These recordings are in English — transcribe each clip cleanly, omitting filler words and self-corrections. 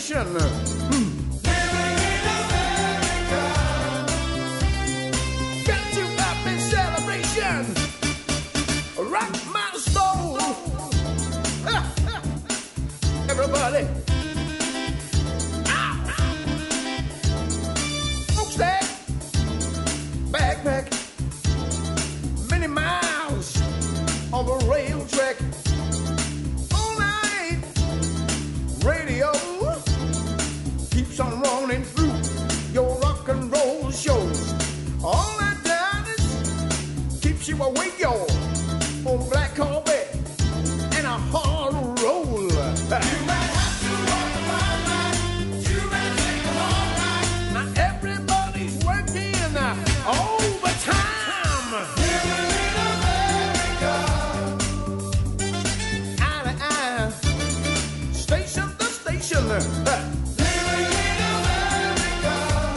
celebration. Living in America. Got to happy celebration. Rock my soul. Everybody. Folks that backpack many miles on the rail track. All night radio keeps on running through your rock and roll shows. All that does keeps you awake, y'all, on Black Corvette and a hard roll. You might have to walk the fine line. You may take a long ride. Now everybody's working overtime. Living in America. Eye to eye, station to station. Living in America.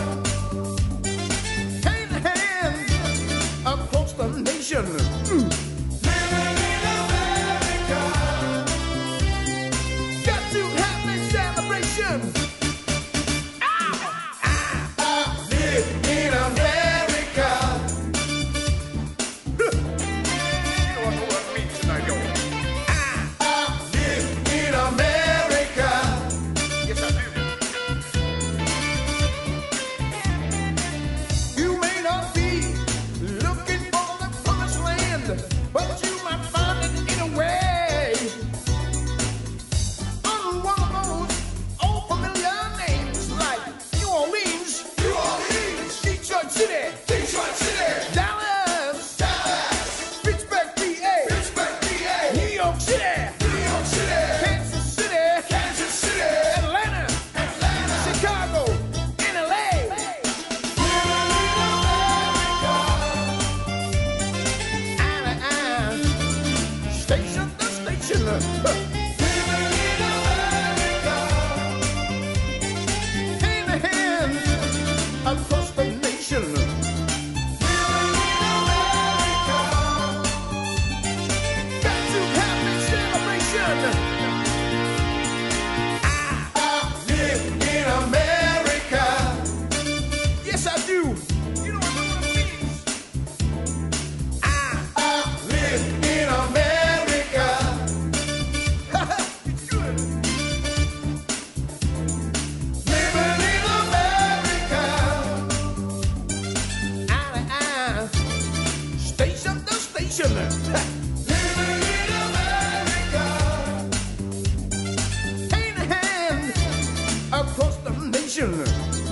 Hand to hand across the nation. Living in America. Got to have a celebration. I live in America. You don't know what it means tonight, y'all. I live in America. Yes, I do. You may not be looking for the promised land, but you might find it in a way. On one of those old familiar names like New Orleans, New Orleans, Detroit City, Detroit City, Dallas, Dallas, Pittsburgh, PA, Pittsburgh, PA, New York City, New York City, Kansas City, Kansas City, Atlanta, Atlanta, Chicago, and LA. living in America. Eye to eye, station to station. Living in America. Hand to hand across the nation. Living in America. Got to have a celebration. I live in America. Yes, I do. You don't know what it means. I live in America. It's good. Living in America. Eye to eye, station to station. Living in America. Hand to hand across the nation.